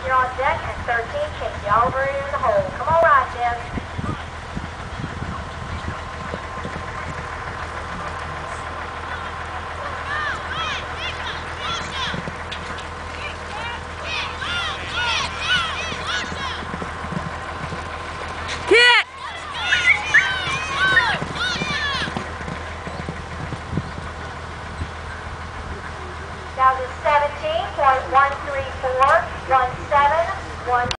You're on deck, and 13 takes you all over in the hole. Come on, right, Deb. Kick! Now to 17.13417.